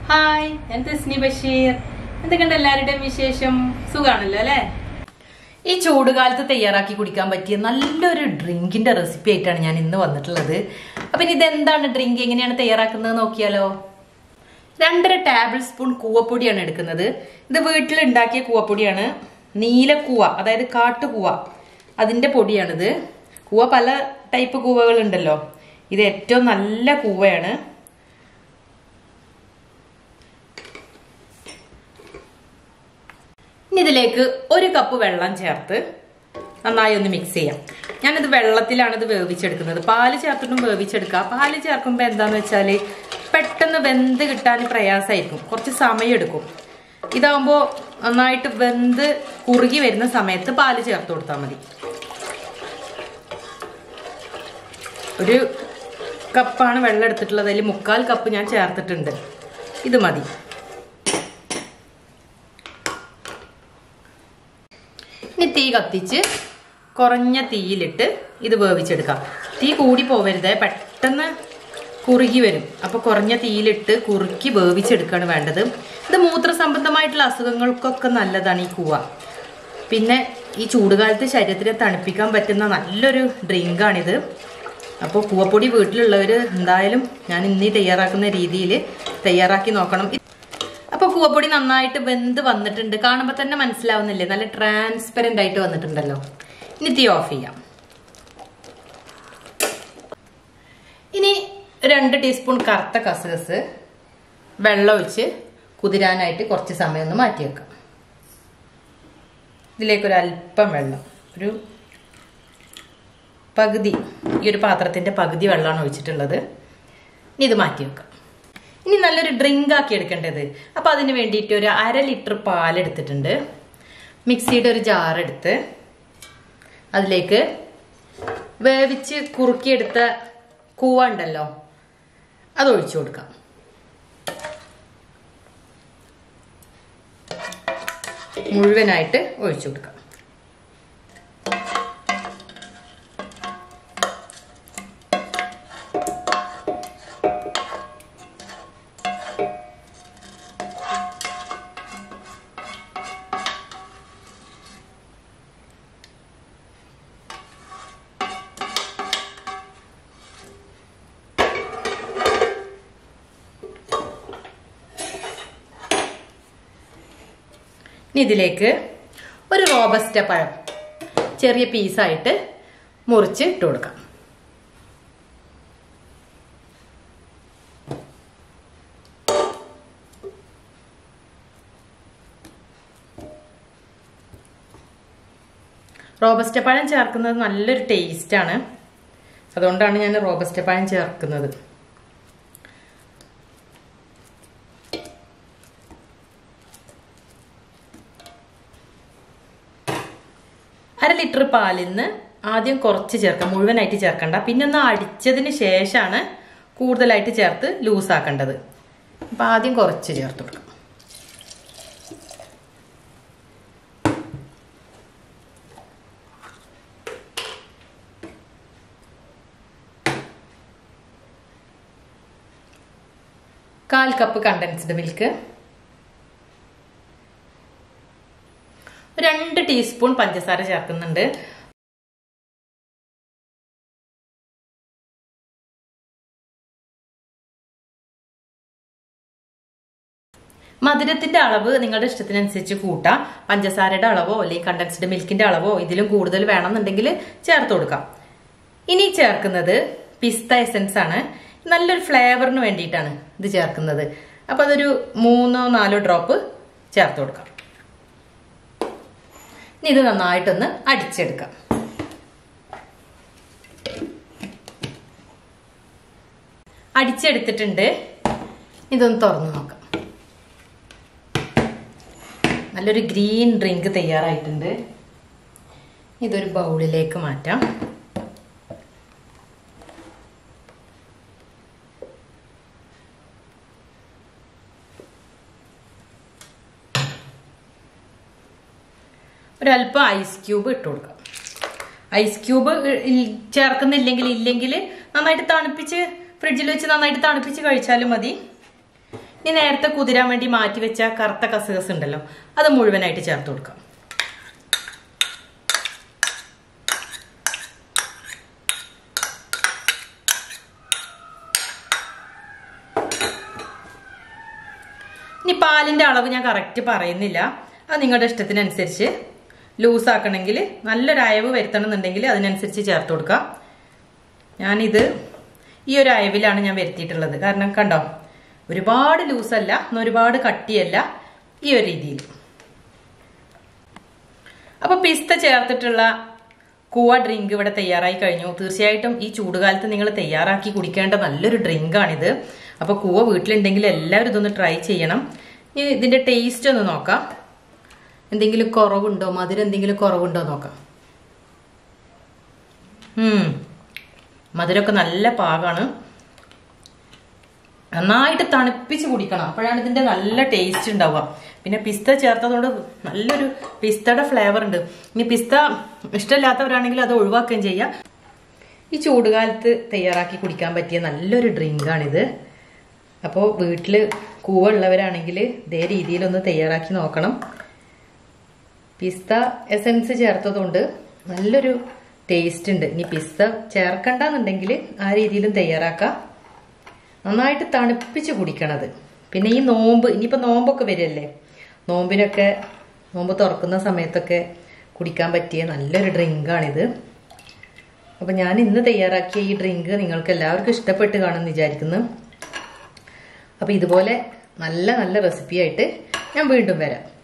Hi, ഞാൻ തസ്നി ബഷീർ. എന്തൊക്കെയുണ്ട് എല്ലാവരുടെയും വിശേഷം? സുഖാണല്ലോ അല്ലേ? ഈ ചൂടുകാലത്ത് തയ്യാറാക്കി കുടിക്കാൻ പറ്റിയ നല്ലൊരു ഡ്രിങ്കിന്റെ റെസിപ്പി ആയിട്ടാണ് ഞാൻ ഇന്ന് വന്നിട്ടുള്ളത്. അപ്പൊ ഇനി ഇതെന്താണ് ഡ്രിങ്ക്, എങ്ങനെയാണ് തയ്യാറാക്കുന്നത് നോക്കിയാലോ. 2.5 ടേബിൾ സ്പൂൺ കൂവപ്പൊടിയാണ് എടുക്കുന്നത്. ഇത് വീട്ടിൽ ഉണ്ടാക്കിയ കൂവപ്പൊടിയാണ്. നീലക്കൂവ, അതായത് കാട്ടുകൂവ, അതിന്റെ പൊടിയാണിത്. കൂവ പല ടൈപ്പ് കൂവകൾ ഉണ്ടല്ലോ, ഇത് ഏറ്റവും നല്ല കൂവയാണ്. ഇനി ഇതിലേക്ക് 1 കപ്പ് വെള്ളം ചേർത്ത് നന്നായി ഒന്ന് മിക്സ് ചെയ്യാം. ഞാനിത് വെള്ളത്തിലാണ് ഇത് വേവിച്ചെടുക്കുന്നത്. പാല് ചേർത്തിട്ടും വേവിച്ചെടുക്കാം. പാല് ചേർക്കുമ്പോൾ എന്താന്ന് വെച്ചാൽ പെട്ടെന്ന് വെന്ത് കിട്ടാൻ പ്രയാസമായിരിക്കും, കുറച്ച് സമയം എടുക്കും. ഇതാവുമ്പോൾ നന്നായിട്ട് വെന്ത് കുറുകി വരുന്ന സമയത്ത് പാല് ചേർത്ത് കൊടുത്താൽ മതി. 1 കപ്പാണ് വെള്ളം എടുത്തിട്ടുള്ളത്, അതിൽ 3/4 കപ്പ് ഞാൻ ചേർത്തിട്ടുണ്ട്. ഇത് മതി. ഇനി തീ കത്തിച്ച് കുറഞ്ഞ തീയിലിട്ട് ഇത് വേവിച്ചെടുക്കാം. തീ കൂടി പോവരുത്, പെട്ടെന്ന് കുറുകി വരും. അപ്പോൾ കുറഞ്ഞ തീയിലിട്ട് കുറുക്കി വേവിച്ചെടുക്കുകയാണ് വേണ്ടത്. ഇത് മൂത്രസംബന്ധമായിട്ടുള്ള അസുഖങ്ങൾക്കൊക്കെ നല്ലതാണ് ഈ കൂവ. പിന്നെ ഈ ചൂടുകാലത്ത് ശരീരത്തിനെ തണുപ്പിക്കാൻ പറ്റുന്ന നല്ലൊരു ഡ്രിങ്കാണിത്. അപ്പോൾ കൂവപ്പൊടി വീട്ടിലുള്ളവർ എന്തായാലും ഞാൻ ഇന്നീ തയ്യാറാക്കുന്ന രീതിയിൽ തയ്യാറാക്കി നോക്കണം. അപ്പോൾ കൂവപ്പൊടി നന്നായിട്ട് വെന്ത് വന്നിട്ടുണ്ട്. കാണുമ്പോൾ തന്നെ മനസ്സിലാവുന്നില്ലേ, നല്ല ട്രാൻസ്പെറൻ്റ് ആയിട്ട് വന്നിട്ടുണ്ടല്ലോ. ഇനി തീ ഓഫ് ചെയ്യാം. ഇനി 2 ടീസ്പൂൺ കറുത്ത കസകസ് വെള്ളം ഒഴിച്ച് കുതിരാനായിട്ട് കുറച്ച് സമയം ഒന്ന് മാറ്റി വെക്കാം. ഇതിലേക്കൊരു അല്പം വെള്ളം, ഒരു പകുതി, ഈ ഒരു പാത്രത്തിൻ്റെ പകുതി വെള്ളമാണ് ഒഴിച്ചിട്ടുള്ളത്. ഇനി ഇത് മാറ്റി വെക്കാം. ഇനി നല്ലൊരു ഡ്രിങ്ക് ആക്കി എടുക്കേണ്ടത്. അപ്പോൾ അതിന് വേണ്ടിയിട്ട് ഒരു 1/2 ലിറ്റർ പാലെടുത്തിട്ടുണ്ട്. മിക്സിയുടെ ഒരു ജാറെടുത്ത് അതിലേക്ക് വേവിച്ച് കുറുക്കിയെടുത്ത കൂവ ഉണ്ടല്ലോ, അത് ഒഴിച്ചു കൊടുക്കാം. മുഴുവനായിട്ട് ഒഴിച്ചു കൊടുക്കാം. ഇതിലേക്ക് ഒരു റോബസ്റ്റ പഴം ചെറിയ പീസായിട്ട് മുറിച്ച് ഇട്ട് കൊടുക്കാം. റോബസ്റ്റ പഴം ചേർക്കുന്നത് നല്ലൊരു ടേസ്റ്റാണ്, അതുകൊണ്ടാണ് ഞാൻ റോബസ്റ്റ പഴം ചേർക്കുന്നത്. അര ലിറ്റർ പാലിൽ നിന്ന് ആദ്യം കുറച്ച് ചേർക്കാം, മുഴുവനായിട്ട് ചേർക്കണ്ട. പിന്നെ ഒന്ന് അടിച്ചതിന് ശേഷമാണ് കൂടുതലായിട്ട് ചേർത്ത് ലൂസാക്കേണ്ടത്. അപ്പം ആദ്യം കുറച്ച് ചേർത്ത് കൊടുക്കാം. കാൽ കപ്പ് കണ്ടൻസ്ഡ് മിൽക്ക്, 2 ടീസ്പൂൺ പഞ്ചസാര ചേർക്കുന്നുണ്ട്. മധുരത്തിന്റെ അളവ് നിങ്ങളുടെ ഇഷ്ടത്തിനനുസരിച്ച് കൂട്ടാം. പഞ്ചസാരയുടെ അളവോ അല്ലെങ്കിൽ കണ്ടൻസ്ഡ് മിൽക്കിന്റെ അളവോ ഇതിലും കൂടുതൽ വേണമെന്നുണ്ടെങ്കിൽ ചേർത്ത് കൊടുക്കാം. ഇനി ചേർക്കുന്നത് പിസ്ത എസൻസ് ആണ്. നല്ലൊരു ഫ്ലേവറിന് വേണ്ടിയിട്ടാണ് ഇത് ചേർക്കുന്നത്. അപ്പൊ അതൊരു 3-4 ഡ്രോപ്പ് ചേർത്ത് കൊടുക്കാം. ഇത് നന്നായിട്ടൊന്ന് അടിച്ചെടുക്കാം. അടിച്ചെടുത്തിട്ടുണ്ട്. ഇതൊന്ന് തുറന്നു നോക്കാം. നല്ലൊരു ഗ്രീൻ ഡ്രിങ്ക് തയ്യാറായിട്ടുണ്ട്. ഇതൊരു ബൗളിലേക്ക് മാറ്റാം. ഒരല്പം ഐസ് ക്യൂബ് ഇട്ട് കൊടുക്കാം. ഐസ് ക്യൂബ് ചേർക്കുന്നില്ലെങ്കിൽ നന്നായിട്ട് തണുപ്പിച്ച് ഫ്രിഡ്ജിൽ വെച്ച് നന്നായിട്ട് തണുപ്പിച്ച് കഴിച്ചാലും മതി. ഇനി നേരത്തെ കുതിരാൻ വേണ്ടി മാറ്റി വെച്ച കറുത്ത കസകസ് ഉണ്ടല്ലോ, അത് മുഴുവനായിട്ട് ചേർത്ത് കൊടുക്കാം. ഇനി പാലിന്റെ അളവ് ഞാൻ കറക്റ്റ് പറയുന്നില്ല, അത് നിങ്ങളുടെ ഇഷ്ടത്തിനനുസരിച്ച്. ലൂസ് ആക്കണമെങ്കിൽ നല്ലൊരു അയവ് വരുത്തണം എന്നുണ്ടെങ്കിൽ അതിനനുസരിച്ച് ചേർത്ത് കൊടുക്കാം. ഞാനിത് ഈ ഒരു അയവിലാണ് ഞാൻ വരുത്തിയിട്ടുള്ളത്. കാരണം കണ്ടോ, ഒരുപാട് ലൂസല്ല, ഒരുപാട് കട്ടിയല്ല, ഈ ഒരു രീതിയിൽ. അപ്പൊ പിസ്ത ചേർത്തിട്ടുള്ള കൂവ ഡ്രിങ്ക് ഇവിടെ തയ്യാറായി കഴിഞ്ഞു. തീർച്ചയായിട്ടും ഈ ചൂടുകാലത്ത് നിങ്ങൾ തയ്യാറാക്കി കുടിക്കേണ്ട നല്ലൊരു ഡ്രിങ്കാണിത്. അപ്പൊ കൂവ വീട്ടിലുണ്ടെങ്കിൽ എല്ലാവരും ഇതൊന്ന് ട്രൈ ചെയ്യണം. ഇനി ഇതിന്റെ ടേസ്റ്റ് ഒന്ന് നോക്കാം, എന്തെങ്കിലും കുറവുണ്ടോ, മധുരം എന്തെങ്കിലും കുറവുണ്ടോ നോക്കാം. മധുരമൊക്കെ നല്ല പാകമാണ്. നന്നായിട്ട് തണുപ്പിച്ച് കുടിക്കണം, അപ്പോഴാണ് ഇതിന്റെ നല്ല ടേസ്റ്റ് ഉണ്ടാവുക. പിന്നെ പിസ്ത ചേർത്തതുകൊണ്ട് നല്ലൊരു പിസ്തയുടെ ഫ്ലേവർ ഉണ്ട്. ഇനി പിസ്ത ഇഷ്ടമില്ലാത്തവരാണെങ്കിൽ അത് ഒഴിവാക്കുകയും ചെയ്യാം. ഈ ചൂടുകാലത്ത് തയ്യാറാക്കി കുടിക്കാൻ പറ്റിയ നല്ലൊരു ഡ്രിങ്കാണിത്. അപ്പോൾ വീട്ടിൽ കൂവ ഉള്ളവരാണെങ്കിൽ ഇതേ രീതിയിലൊന്ന് തയ്യാറാക്കി നോക്കണം. പിസ്ത എസൻസ് ചേർത്തതുകൊണ്ട് നല്ലൊരു ടേസ്റ്റ് ഉണ്ട്. ഇനി പിസ്ത ചേർക്കണ്ടെന്നുണ്ടെങ്കിൽ ആ രീതിയിലും തയ്യാറാക്കാം. നന്നായിട്ട് തണുപ്പിച്ച് കുടിക്കണത്. പിന്നെ ഈ നോമ്പ്, ഇനിയിപ്പോൾ നോമ്പൊക്കെ വരില്ലേ, നോമ്പ് തുറക്കുന്ന സമയത്തൊക്കെ കുടിക്കാൻ പറ്റിയ നല്ലൊരു ഡ്രിങ്കാണിത്. അപ്പം ഞാൻ ഇന്ന് തയ്യാറാക്കിയ ഈ ഡ്രിങ്ക് നിങ്ങൾക്ക് എല്ലാവർക്കും ഇഷ്ടപ്പെട്ട് കാണുമെന്ന് വിചാരിക്കുന്നു. അപ്പം ഇതുപോലെ നല്ല നല്ല റെസിപ്പിയായിട്ട് ഞാൻ വീണ്ടും വരാം.